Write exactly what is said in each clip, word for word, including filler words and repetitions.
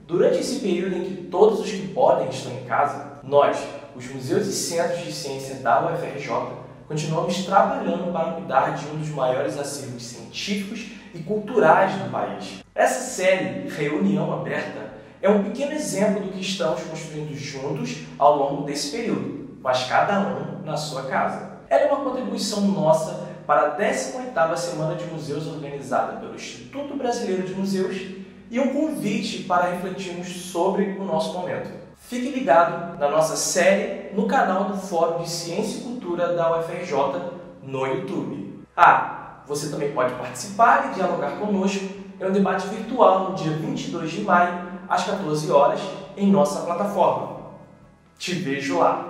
Durante esse período em que todos os que podem estão em casa, nós, os museus e centros de ciência da U F R J, continuamos trabalhando para cuidar de um dos maiores acervos científicos e culturais do país. Essa série, Reunião Aberta, é um pequeno exemplo do que estamos construindo juntos ao longo desse período, mas cada um na sua casa. Ela é uma contribuição nossa para a décima oitava Semana de Museus organizada pelo Instituto Brasileiro de Museus e um convite para refletirmos sobre o nosso momento. Fique ligado na nossa série no canal do Fórum de Ciência e Cultura da U F R J no YouTube. Ah, você também pode participar e dialogar conosco em um debate virtual no dia vinte e dois de maio, às quatorze horas, em nossa plataforma. Te vejo lá!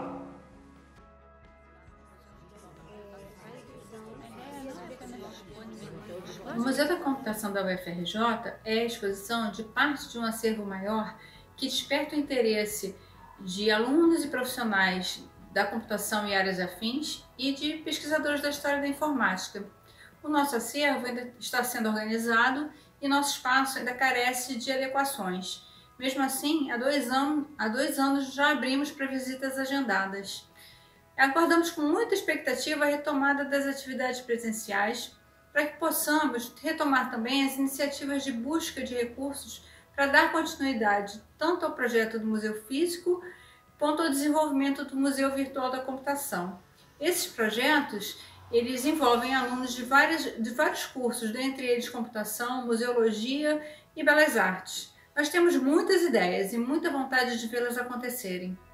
O Museu da Computação da U F R J é a exposição de parte de um acervo maior que desperta o interesse de alunos e profissionais da computação e áreas afins e de pesquisadores da história da informática. O nosso acervo ainda está sendo organizado e nosso espaço ainda carece de adequações. Mesmo assim, há dois anos, há dois anos já abrimos para visitas agendadas. Aguardamos com muita expectativa a retomada das atividades presenciais para que possamos retomar também as iniciativas de busca de recursos para dar continuidade tanto ao projeto do Museu Físico quanto ao desenvolvimento do Museu Virtual da Computação. Esses projetos eles envolvem alunos de, várias, de vários cursos, dentre eles Computação, Museologia e Belas Artes. Nós temos muitas ideias e muita vontade de vê-las acontecerem.